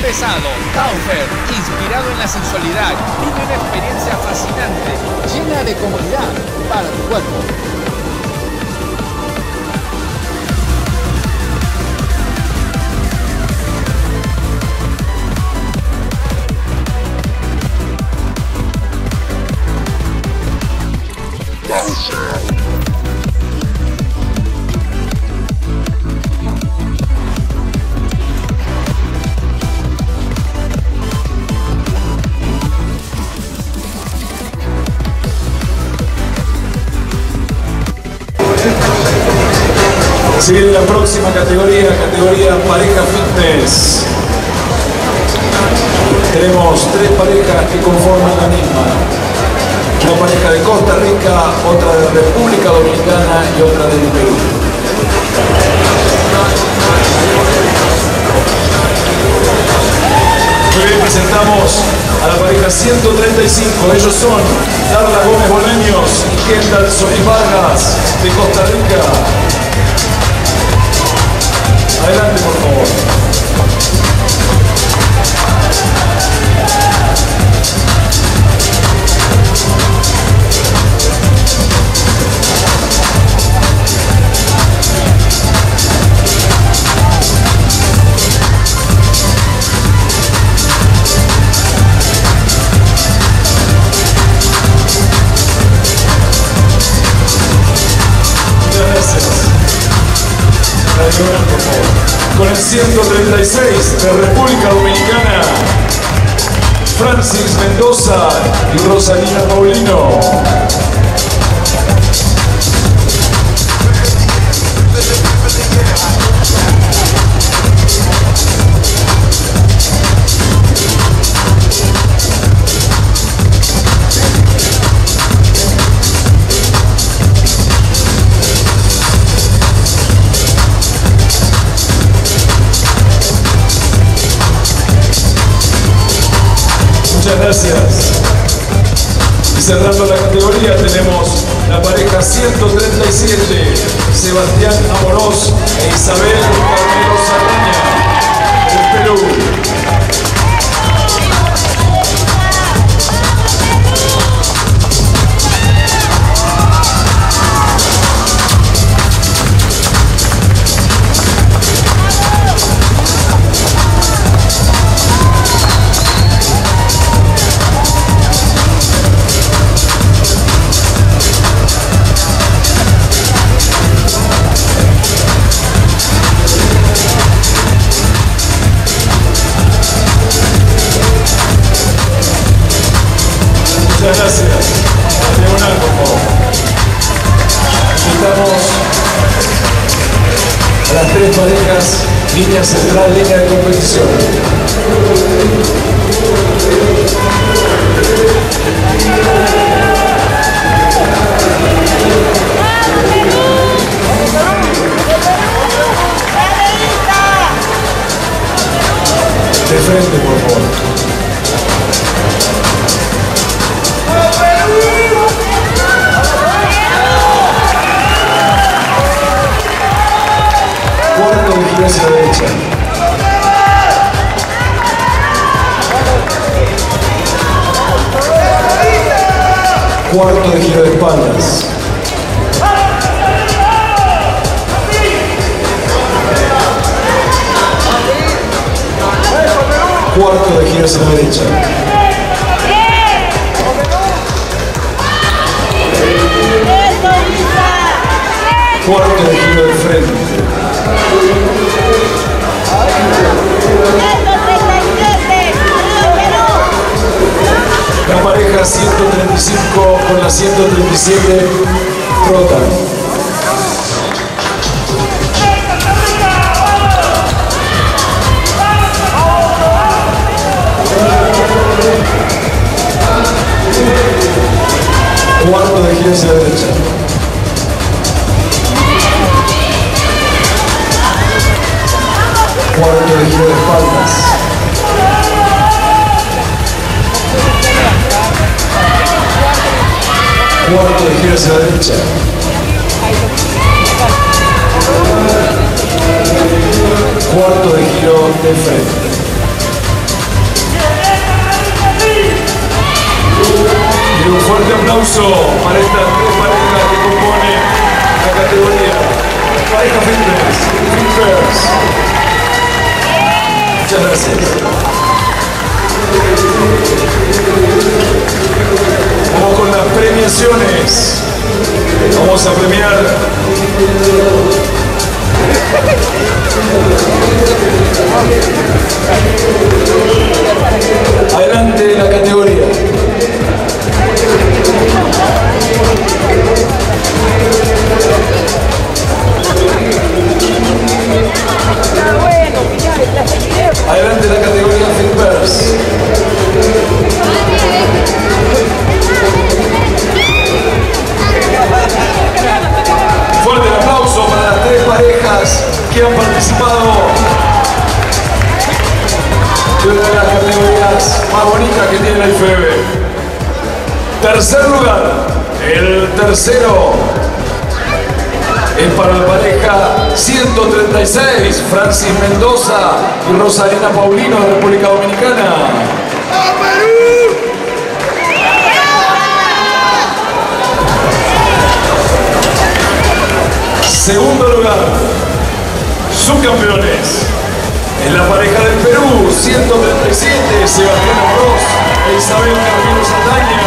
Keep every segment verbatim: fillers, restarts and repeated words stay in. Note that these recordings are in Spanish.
pesado, Taufer, inspirado en la sensualidad, vive una experiencia fascinante, llena de comodidad para tu cuerpo. Se viene la próxima categoría, categoría pareja fitness. Tenemos tres parejas que conforman la misma. Una pareja de Costa Rica, otra de República Dominicana y otra del Perú. Muy bien, presentamos a la pareja ciento treinta y cinco. Ellos son Darla Gómez Bolaños y Kendall Solís Vargas de Costa Rica. Adelante, por favor. Muchas gracias. Por favor. Con el ciento treinta y seis de República Dominicana, Francis Mendoza y Rosalina Paulino. Muchas gracias. Y cerrando la categoría tenemos la pareja ciento treinta y siete, Sebastián Amorós e Isabel Carmelo Sarraña, del Perú. Muchas gracias. Diagonal, por favor. Invitamos a las tres parejas, línea central, línea de competición. De frente, por favor. Cuarto de giro hacia la derecha. Cuarto de giro de espaldas. Cuarto de giro hacia la derecha. Cuarto de giro de frente. La pareja ciento treinta y cinco con la ciento treinta y siete rotan. Cuarto de giro hacia la derecha. Cuarto de giro de espaldas. Cuarto de giro hacia la derecha. Cuarto de giro de frente. Y un fuerte aplauso para estas tres parejas que componen la categoría. Pareja Fitness, Fitness. Muchas gracias. Vamos con las premiaciones. Vamos a premiar adelante la categoría. Adelante la categoría Fitness. Fuerte el aplauso para las tres parejas que han participado de una de las categorías más bonitas que tiene la I F E B. Tercer lugar, el tercero es para la pareja ciento treinta y seis, Francis Mendoza y Rosalina Paulino de República Dominicana. ¡A Perú! Segundo lugar, subcampeones, en la pareja del Perú, ciento treinta y siete, Sebastián Amorós e Isabel Carmino Saldaña.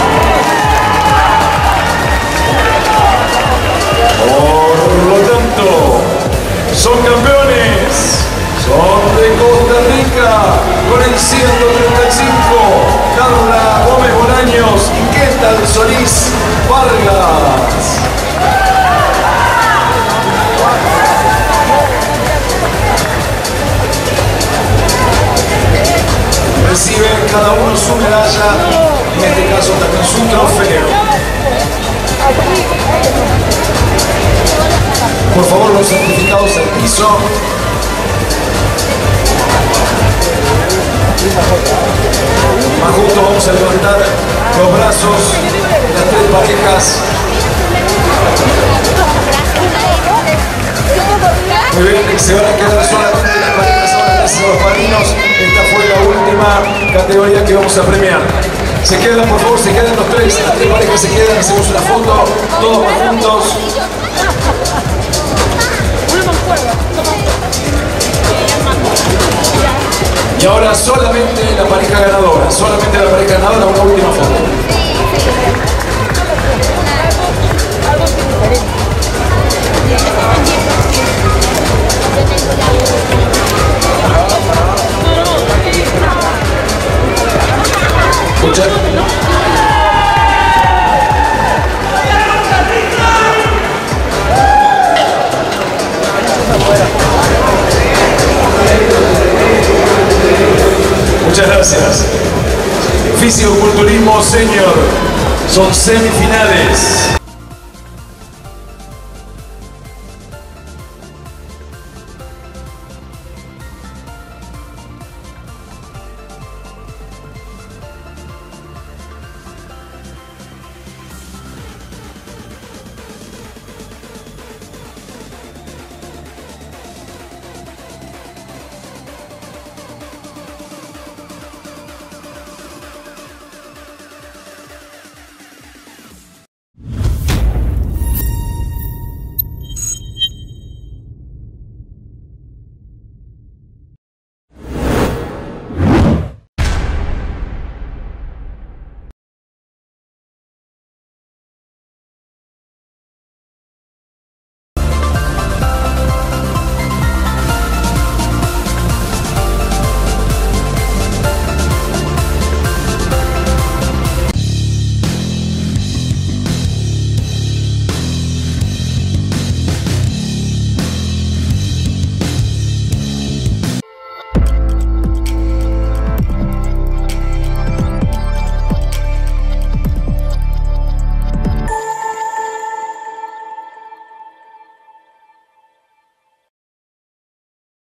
Por lo tanto, son campeones, son de Costa Rica, con el ciento treinta y cinco, Carla Gómez Bolaños y Kendall Solís Vargas. Reciben cada uno su medalla, en este caso también su trofeo. Por favor, los certificados al piso. Más justo vamos a levantar los brazos de las tres parejas. Muy bien, se van a quedar solamente las parejas ahora gracias a los padrinos. Esta fue la última categoría que vamos a premiar. Se quedan, por favor, se quedan los tres, las tres parejas se quedan, hacemos una foto, todos juntos. Y ahora solamente la pareja ganadora, solamente la pareja ganadora, una última foto. Escucha. Muchas gracias. Fisicoculturismo Senior, son semifinales.